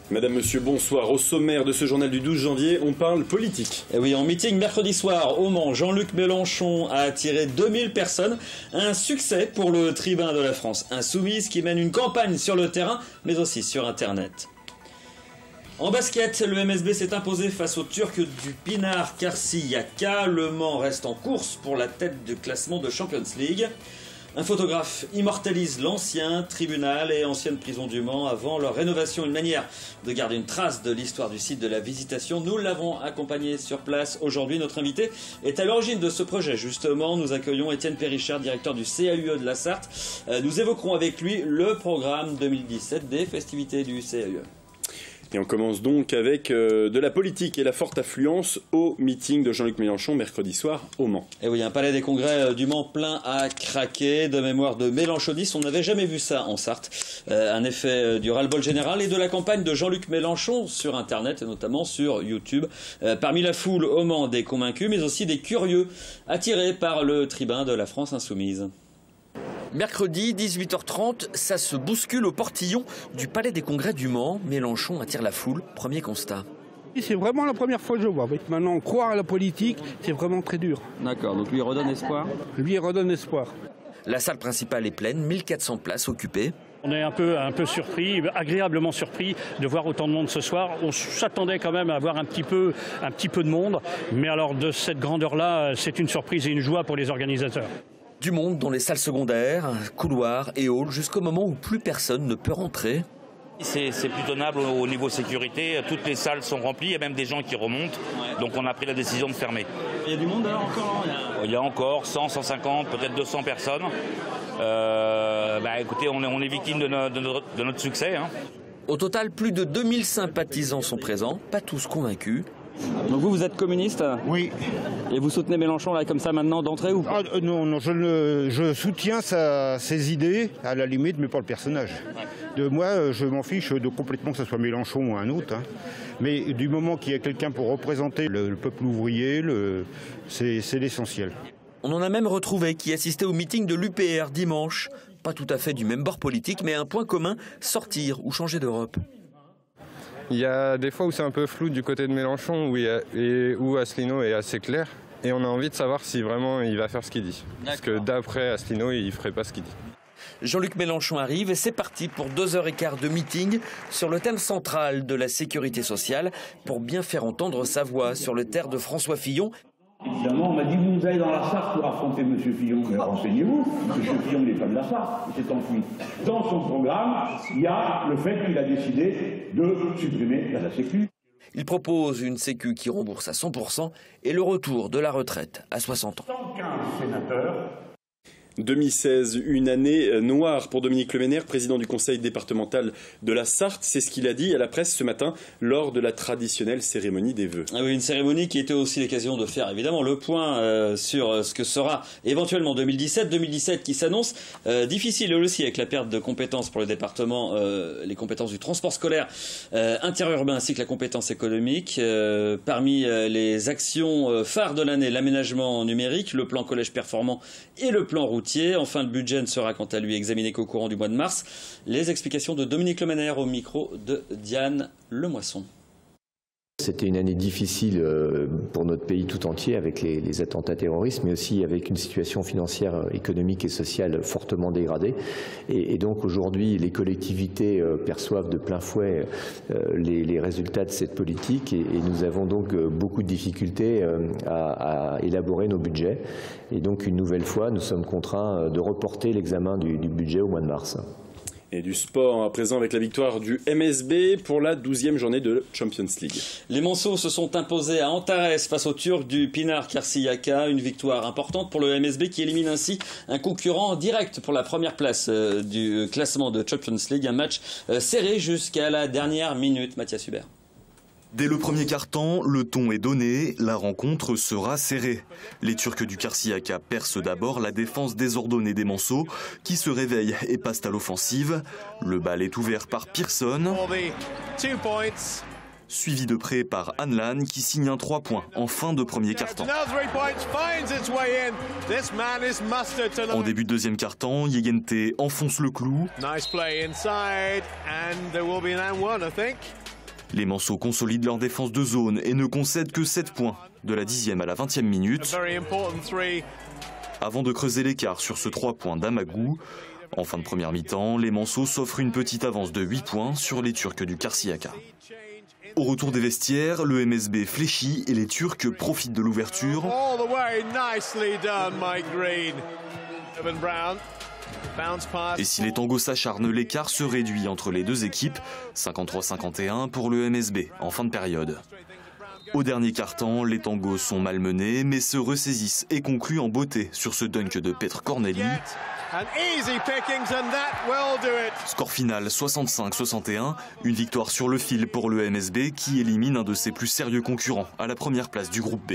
Madame, monsieur, bonsoir. Au sommaire de ce journal du 12 janvier, on parle politique. Et oui, en meeting mercredi soir au Mans, Jean-Luc Mélenchon a attiré 2000 personnes. Un succès pour le tribun de la France insoumise qui mène une campagne sur le terrain, mais aussi sur Internet. En basket, le MSB s'est imposé face aux Turcs du Pinar Karşıyaka. Le Mans reste en course pour la tête du classement de Champions League. Un photographe immortalise l'ancien tribunal et ancienne prison du Mans avant leur rénovation. Une manière de garder une trace de l'histoire du site de la Visitation. Nous l'avons accompagné sur place. Aujourd'hui, notre invité est à l'origine de ce projet. Justement, nous accueillons Étienne Périchard, directeur du CAUE de la Sarthe. Nous évoquerons avec lui le programme 2017 des festivités du CAUE. Et on commence donc avec de la politique et la forte affluence au meeting de Jean-Luc Mélenchon mercredi soir au Mans. Et oui, un palais des congrès du Mans plein à craquer. De mémoire de mélenchonistes, on n'avait jamais vu ça en Sarthe. Un effet du ras-le-bol général et de la campagne de Jean-Luc Mélenchon sur Internet et notamment sur YouTube. Parmi la foule au Mans, des convaincus mais aussi des curieux attirés par le tribun de la France insoumise. Mercredi, 18h30, ça se bouscule au portillon du Palais des Congrès du Mans. Mélenchon attire la foule. Premier constat. C'est vraiment la première fois que je vois. Maintenant, croire à la politique, c'est vraiment très dur. D'accord, donc lui redonne espoir. Lui redonne espoir. La salle principale est pleine, 1400 places occupées. On est un peu surpris, agréablement surpris de voir autant de monde ce soir. On s'attendait quand même à avoir un petit peu de monde. Mais alors de cette grandeur-là, c'est une surprise et une joie pour les organisateurs. Du monde dans les salles secondaires, couloirs et halls, jusqu'au moment où plus personne ne peut rentrer. C'est plus tenable au niveau sécurité, toutes les salles sont remplies, il y a même des gens qui remontent, donc on a pris la décision de fermer. Il y a du monde alors encore? Il y a encore 100, 150, peut-être 200 personnes. Écoutez, on est victime de notre succès. Hein. Au total, plus de 2000 sympathisants sont présents, pas tous convaincus. Donc vous êtes communiste? Oui. Et vous soutenez Mélenchon là comme ça maintenant d'entrée ou pas? Non, je soutiens ses idées à la limite, mais pas le personnage. Moi, je m'en fiche de complètement que ce soit Mélenchon ou un autre. Hein. Mais du moment qu'il y a quelqu'un pour représenter le peuple ouvrier, c'est l'essentiel. On en a même retrouvé qui assistait au meeting de l'UPR dimanche. Pas tout à fait du même bord politique, mais un point commun, sortir ou changer d'Europe. Il y a des fois où c'est un peu flou du côté de Mélenchon, où Asselineau est assez clair. Et on a envie de savoir si vraiment il va faire ce qu'il dit. Parce que d'après Asselineau, il ne ferait pas ce qu'il dit. Jean-Luc Mélenchon arrive et c'est parti pour 2h15 de meeting sur le thème central de la sécurité sociale pour bien faire entendre sa voix sur le terre de François Fillon. Évidemment, on m'a dit, vous allez dans la Sarthe pour affronter M. Fillon. Mais renseignez-vous, M. Fillon n'est pas de la Sarthe, il s'est enfui. Dans son programme, il y a le fait qu'il a décidé de supprimer la Sécu. Il propose une Sécu qui rembourse à 100% et le retour de la retraite à 60 ans. 115 sénateurs. 2016, une année noire pour Dominique Leménaire, président du conseil départemental de la Sarthe. C'est ce qu'il a dit à la presse ce matin lors de la traditionnelle cérémonie des vœux. Ah oui, une cérémonie qui était aussi l'occasion de faire évidemment le point sur ce que sera éventuellement 2017 qui s'annonce difficile aussi avec la perte de compétences pour le département, les compétences du transport scolaire interurbain ainsi que la compétence économique. Parmi les actions phares de l'année, l'aménagement numérique, le plan collège performant et le plan routier. Enfin, le budget ne sera quant à lui examiné qu'au courant du mois de mars. Les explications de Dominique Leménaire au micro de Diane Lemoisson. C'était une année difficile pour notre pays tout entier avec les attentats terroristes, mais aussi avec une situation financière, économique et sociale fortement dégradée. Et donc aujourd'hui, les collectivités perçoivent de plein fouet les résultats de cette politique et nous avons donc beaucoup de difficultés à élaborer nos budgets. Et donc une nouvelle fois, nous sommes contraints de reporter l'examen du budget au mois de mars. Et du sport à présent avec la victoire du MSB pour la 12e journée de Champions League. Les Manceaux se sont imposés à Antares face aux Turcs du Pinar Karşıyaka. Une victoire importante pour le MSB qui élimine ainsi un concurrent direct pour la première place du classement de Champions League. Un match serré jusqu'à la dernière minute. Mathias Hubert. Dès le premier quart-temps, le ton est donné, la rencontre sera serrée. Les Turcs du Karşıyaka percent d'abord la défense désordonnée des Manceaux, qui se réveillent et passent à l'offensive. Le bal est ouvert par Pearson, suivi de près par Hanlan, qui signe un 3 points en fin de premier quart-temps. En début de deuxième quart-temps, Yegente enfonce le clou. Les Manceaux consolident leur défense de zone et ne concèdent que 7 points de la 10e à la 20e minute avant de creuser l'écart sur ce 3 points d'Amagou. En fin de première mi-temps, les Manceaux s'offrent une petite avance de 8 points sur les Turcs du Karşıyaka. Au retour des vestiaires, le MSB fléchit et les Turcs profitent de l'ouverture. Et si les tangos s'acharnent, l'écart se réduit entre les deux équipes, 53-51 pour le MSB en fin de période. Au dernier quart-temps, les tangos sont malmenés mais se ressaisissent et concluent en beauté sur ce dunk de Petr Corneli. Score final 65-61, une victoire sur le fil pour le MSB qui élimine un de ses plus sérieux concurrents à la première place du groupe B.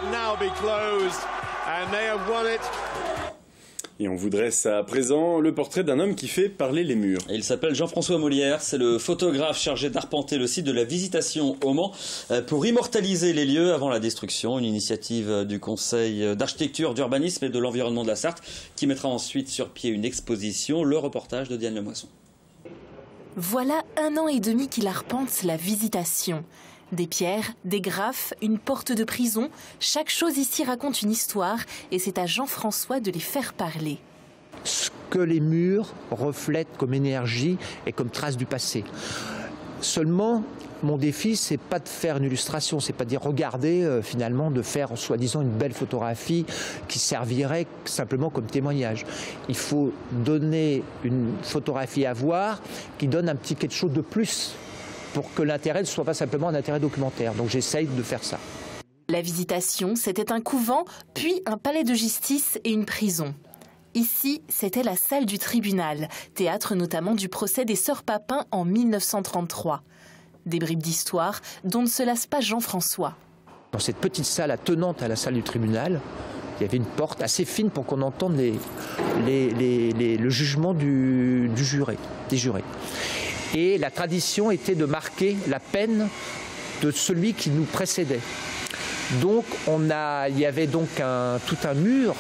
Et on vous dresse à présent le portrait d'un homme qui fait parler les murs. Il s'appelle Jean-François Molière, c'est le photographe chargé d'arpenter le site de la Visitation au Mans pour immortaliser les lieux avant la destruction. Une initiative du Conseil d'architecture, d'urbanisme et de l'environnement de la Sarthe qui mettra ensuite sur pied une exposition. Le reportage de Diane Lemoisson. Voilà 1 an et demi qu'il arpente la Visitation. Des pierres, des graphes, une porte de prison, chaque chose ici raconte une histoire et c'est à Jean-François de les faire parler. Ce que les murs reflètent comme énergie et comme trace du passé. Seulement, mon défi, c'est pas de faire une illustration, c'est pas de dire regardez, finalement, de faire soi-disant une belle photographie qui servirait simplement comme témoignage. Il faut donner une photographie à voir qui donne un petit quelque chose de plus, pour que l'intérêt ne soit pas simplement un intérêt documentaire. Donc j'essaye de faire ça. La Visitation, c'était un couvent, puis un palais de justice et une prison. Ici, c'était la salle du tribunal, théâtre notamment du procès des Sœurs Papin en 1933. Des bribes d'histoire dont ne se lasse pas Jean-François. Dans cette petite salle attenante à la salle du tribunal, il y avait une porte assez fine pour qu'on entende le jugement des jurés. Et la tradition était de marquer la peine de celui qui nous précédait. Donc il y avait donc tout un mur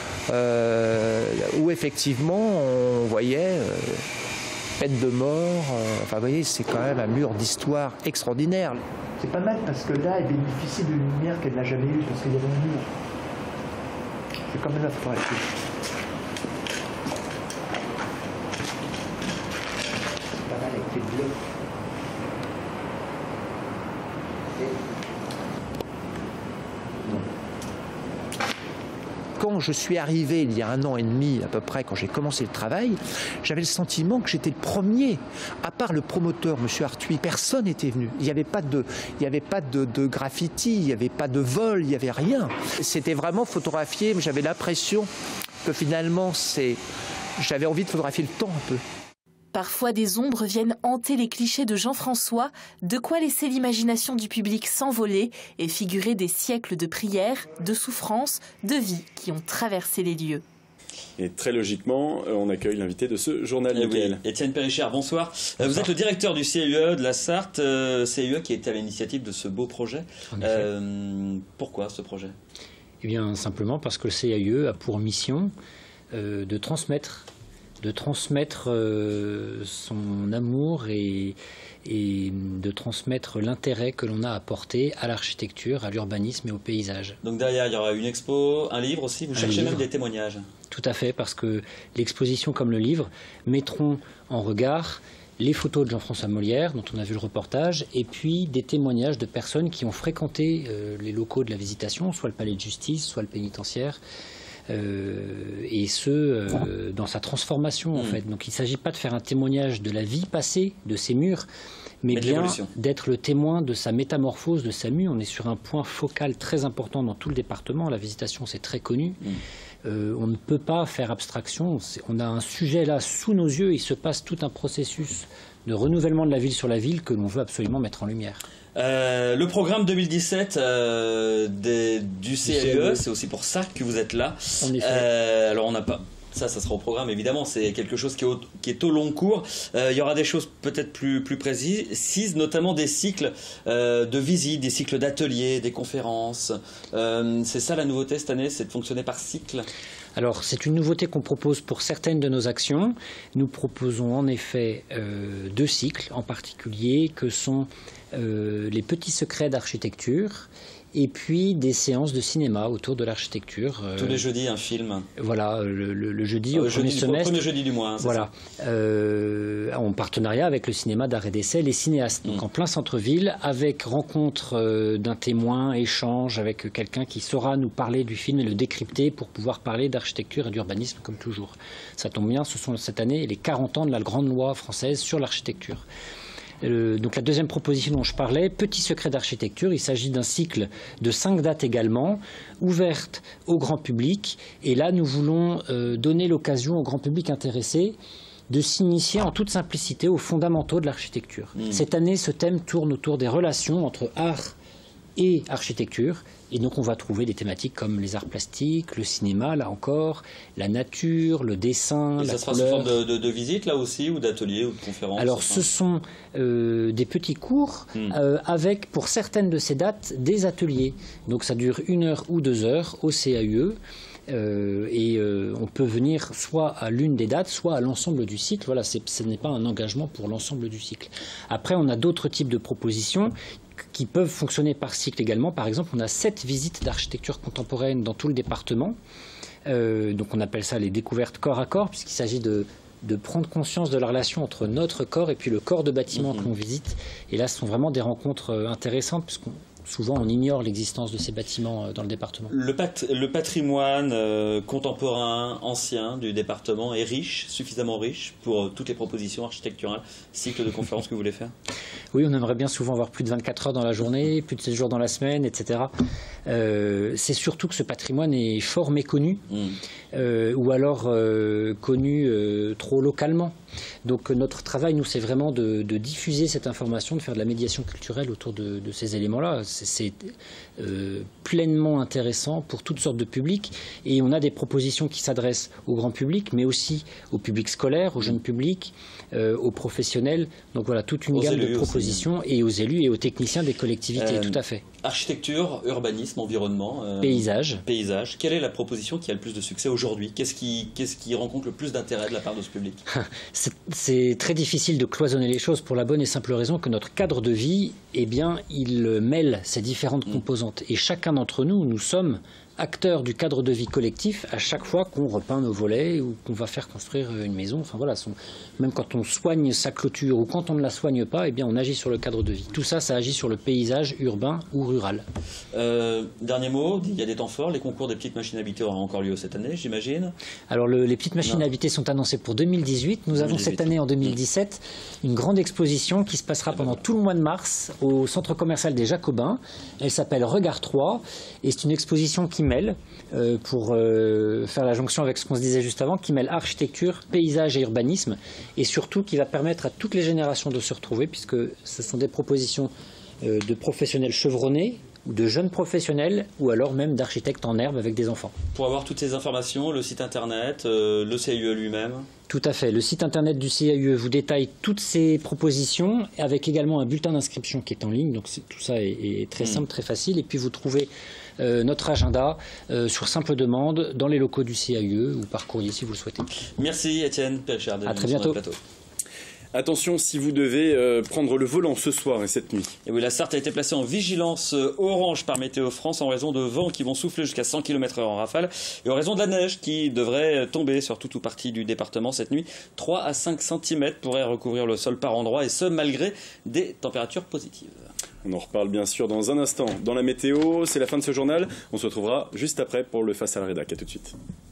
où effectivement on voyait peine de mort. Enfin vous voyez, c'est quand même un mur d'histoire extraordinaire. C'est pas mal parce que là elle bénéficie d'une lumière qu'elle n'a jamais eue parce qu'il y avait un mur. C'est quand même la photographie. Quand je suis arrivé il y a 1 an et demi à peu près, quand j'ai commencé le travail, j'avais le sentiment que j'étais le premier. À part le promoteur, M. Arthuis, personne n'était venu. Il n'y avait pas de graffiti, il n'y avait pas de vol, il n'y avait rien. C'était vraiment photographié, mais j'avais l'impression que finalement, j'avais envie de photographier le temps un peu. Parfois, des ombres viennent hanter les clichés de Jean-François, de quoi laisser l'imagination du public s'envoler et figurer des siècles de prières, de souffrances, de vies qui ont traversé les lieux. Et très logiquement, on accueille l'invité de ce journal. Oui, Étienne Périchard, bonsoir. Vous êtes le directeur du CIE de la Sarthe, CIE qui était à l'initiative de ce beau projet. Pourquoi ce projet ? Eh bien, simplement parce que le CIE a pour mission de transmettre son amour et de transmettre l'intérêt que l'on a apporté à l'architecture, à l'urbanisme et au paysage. Donc derrière, il y aura une expo, un livre aussi, vous cherchez même des témoignages. Tout à fait, parce que l'exposition comme le livre mettront en regard les photos de Jean-François Molière, dont on a vu le reportage, et puis des témoignages de personnes qui ont fréquenté les locaux de la Visitation, soit le palais de justice, soit le pénitentiaire, et dans sa transformation en fait. Donc il ne s'agit pas de faire un témoignage de la vie passée de ces murs, mais bien d'être le témoin de sa métamorphose, de sa mue. On est sur un point focal très important dans tout le département. La Visitation, c'est très connu. On ne peut pas faire abstraction. On a un sujet là sous nos yeux. Il se passe tout un processus de renouvellement de la ville sur la ville que l'on veut absolument mettre en lumière. Le programme 2017 du CIE, c'est aussi pour ça que vous êtes là. En effet. Alors on n'a pas Ça sera au programme, évidemment, c'est quelque chose qui est au long cours. Il y aura des choses peut-être plus précises, notamment des cycles de visites, des cycles d'ateliers, des conférences. C'est ça la nouveauté cette année, c'est de fonctionner par cycle? Alors, c'est une nouveauté qu'on propose pour certaines de nos actions. Nous proposons en effet 2 cycles en particulier, que sont les petits secrets d'architecture et puis des séances de cinéma autour de l'architecture. Tous les jeudis, un film. Voilà, le jeudi au premier semestre. Premier jeudi du mois. Hein, voilà, en partenariat avec le cinéma d'art et d'essai, les cinéastes. Donc en plein centre-ville, avec rencontre d'un témoin, échange avec quelqu'un qui saura nous parler du film et le décrypter pour pouvoir parler d'architecture et d'urbanisme comme toujours. Ça tombe bien, ce sont cette année les 40 ans de la grande loi française sur l'architecture. Donc la deuxième proposition dont je parlais, Petit secret d'architecture, il s'agit d'un cycle de 5 dates également, ouvertes au grand public. Et là, nous voulons donner l'occasion au grand public intéressé de s'initier en toute simplicité aux fondamentaux de l'architecture. Cette année, ce thème tourne autour des relations entre art et architecture. Et donc on va trouver des thématiques comme les arts plastiques, le cinéma, là encore, la nature, le dessin, et la ça sera couleur. sous forme de visite là aussi, ou d'ateliers, ou de conférences? Alors ce sont des petits cours avec, pour certaines de ces dates, des ateliers. Donc ça dure 1 heure ou 2 heures au CAUE. On peut venir soit à l'une des dates, soit à l'ensemble du cycle. Voilà, ce n'est pas un engagement pour l'ensemble du cycle. Après, on a d'autres types de propositions qui peuvent fonctionner par cycle également. Par exemple, on a 7 visites d'architecture contemporaine dans tout le département. Donc on appelle ça les découvertes corps à corps, puisqu'il s'agit de prendre conscience de la relation entre notre corps et puis le corps de bâtiment que l'on visite. Et là, ce sont vraiment des rencontres intéressantes, puisqu'on souvent on ignore l'existence de ces bâtiments dans le département. Le patrimoine contemporain, ancien du département est riche, suffisamment riche pour toutes les propositions architecturales, cycle de conférences que vous voulez faire? Oui, on aimerait bien souvent avoir plus de 24 heures dans la journée, plus de 7 jours dans la semaine, etc. C'est surtout que ce patrimoine est fort méconnu, ou alors connu trop localement. Donc notre travail, nous, c'est vraiment de diffuser cette information, de faire de la médiation culturelle autour de ces éléments-là. C'est pleinement intéressant pour toutes sortes de publics. Et on a des propositions qui s'adressent au grand public, mais aussi au public scolaire, au jeune public, aux professionnels. Donc voilà, toute une gamme de propositions, aussi. Et aux élus et aux techniciens des collectivités, tout à fait. Architecture, urbanisme, environnement. Paysage. Paysage. Quelle est la proposition qui a le plus de succès aujourd'hui? Qu'est-ce qui rencontre le plus d'intérêt de la part de ce public? C'est très difficile de cloisonner les choses pour la bonne et simple raison que notre cadre de vie, eh bien, il mêle ces différentes composantes. Et chacun d'entre nous, nous sommes acteurs du cadre de vie collectif à chaque fois qu'on repeint nos volets ou qu'on va faire construire une maison. Enfin voilà, même quand on soigne sa clôture ou quand on ne la soigne pas, eh bien on agit sur le cadre de vie. Tout ça, ça agit sur le paysage urbain ou rural. Dernier mot, il y a des temps forts, les concours des petites machines habitées auront encore lieu cette année, j'imagine. Alors les petites machines habitées sont annoncées pour 2018. Nous avons cette année, en 2017, une grande exposition qui se passera pendant tout le mois de mars au centre commercial des Jacobins. Elle s'appelle Regard 3 et c'est une exposition qui mêle, pour faire la jonction avec ce qu'on se disait juste avant, qui mêle architecture, paysage et urbanisme, et surtout qui va permettre à toutes les générations de se retrouver, puisque ce sont des propositions de professionnels chevronnés, ou de jeunes professionnels, ou alors même d'architectes en herbe avec des enfants. Pour avoir toutes ces informations, le site internet, le CAUE lui-même? Tout à fait. Le site internet du CAUE vous détaille toutes ces propositions, avec également un bulletin d'inscription qui est en ligne, donc tout ça est très simple, très facile, et puis vous trouvez notre agenda sur simple demande dans les locaux du CAUE ou par courrier si vous le souhaitez. Merci Étienne Pelchard. À très bientôt. Attention si vous devez prendre le volant ce soir et cette nuit. Et oui, la Sarthe a été placée en vigilance orange par Météo France en raison de vents qui vont souffler jusqu'à 100 km/h en rafale et en raison de la neige qui devrait tomber sur toute ou partie du département cette nuit. 3 à 5 cm pourraient recouvrir le sol par endroits et ce malgré des températures positives. On en reparle bien sûr dans un instant. Dans la météo, c'est la fin de ce journal. On se retrouvera juste après pour le Face à la Rédac. À tout de suite.